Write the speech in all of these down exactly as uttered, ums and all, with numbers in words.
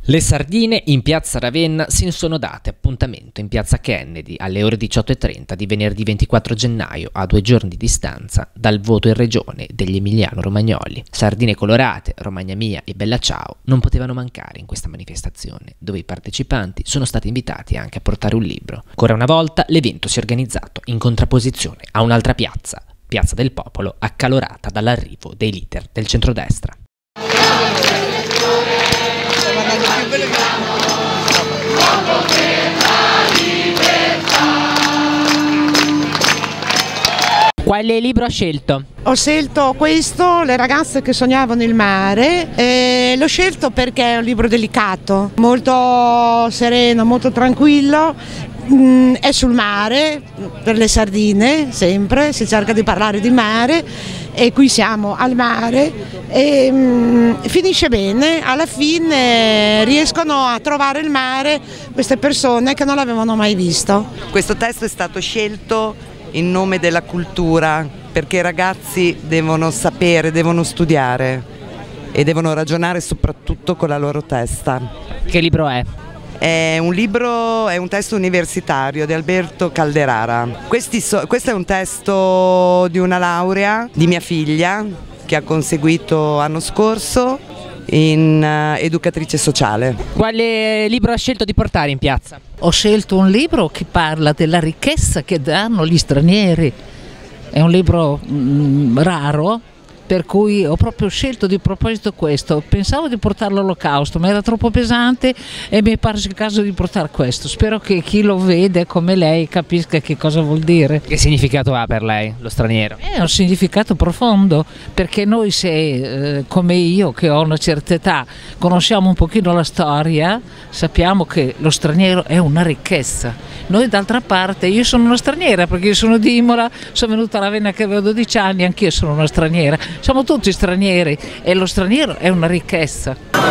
Le sardine in piazza Ravenna si sono date appuntamento in piazza Kennedy alle ore diciotto e trenta di venerdì ventiquattro gennaio, a due giorni di distanza dal voto in regione degli emiliano-romagnoli. Sardine colorate, Romagna Mia e Bella Ciao non potevano mancare in questa manifestazione, dove i partecipanti sono stati invitati anche a portare un libro. Ancora una volta l'evento si è organizzato in contrapposizione a un'altra piazza, Piazza del Popolo, accalorata dall'arrivo dei leader del centrodestra. Quale libro ha scelto? Ho scelto questo, Le ragazze che sognavano il mare, e l'ho scelto perché è un libro delicato, molto sereno, molto tranquillo, mm, è sul mare, per le sardine sempre, si cerca di parlare di mare e qui siamo al mare e mm, finisce bene, alla fine riescono a trovare il mare queste persone che non l'avevano mai visto. Questo testo è stato scelto in nome della cultura, perché i ragazzi devono sapere, devono studiare e devono ragionare soprattutto con la loro testa. Che libro è? È un libro, è un testo universitario di Alberto Calderara. Questi so, questo è un testo di una laurea di mia figlia che ha conseguito l'anno scorso in uh, educatrice sociale. Quale libro ha scelto di portare in piazza? Ho scelto un libro che parla della ricchezza che danno gli stranieri. È un libro mm, raro, per cui ho proprio scelto di proposito questo. Pensavo di portarlo all'Olocausto, ma era troppo pesante e mi è parso il caso di portare questo. Spero che chi lo vede come lei capisca che cosa vuol dire. Che significato ha per lei lo straniero? È un significato profondo, perché noi se, eh, come io che ho una certa età, conosciamo un pochino la storia, sappiamo che lo straniero è una ricchezza. Noi d'altra parte, io sono una straniera perché io sono di Imola, sono venuta a Ravenna che avevo dodici anni, anch'io sono una straniera. Siamo tutti stranieri e lo straniero è una ricchezza.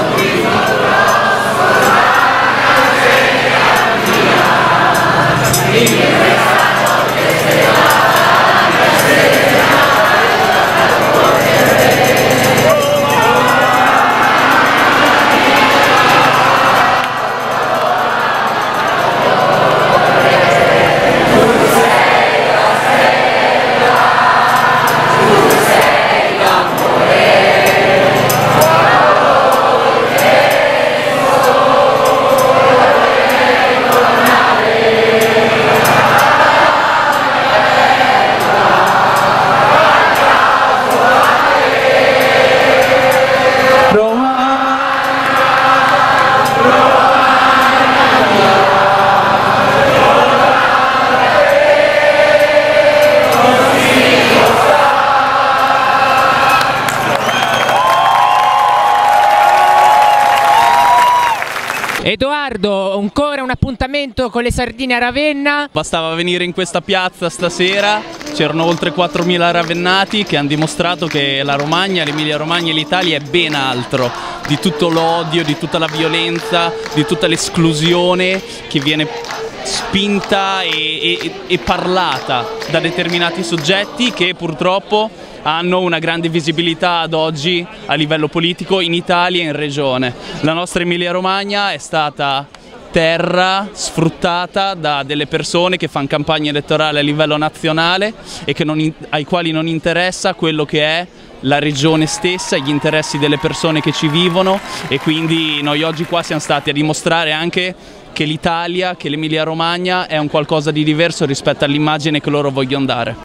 Edoardo, ancora un appuntamento con le sardine a Ravenna? Bastava venire in questa piazza stasera, c'erano oltre quattromila ravennati che hanno dimostrato che la Romagna, l'Emilia Romagna e l'Italia è ben altro di tutto l'odio, di tutta la violenza, di tutta l'esclusione che viene spinta e, e, e parlata da determinati soggetti che purtroppo hanno una grande visibilità ad oggi a livello politico in Italia e in regione. La nostra Emilia Romagna è stata terra sfruttata da delle persone che fanno campagna elettorale a livello nazionale e che non, ai quali non interessa quello che è la regione stessa, gli interessi delle persone che ci vivono, e quindi noi oggi qua siamo stati a dimostrare anche che l'Italia, che l'Emilia Romagna è un qualcosa di diverso rispetto all'immagine che loro vogliono dare.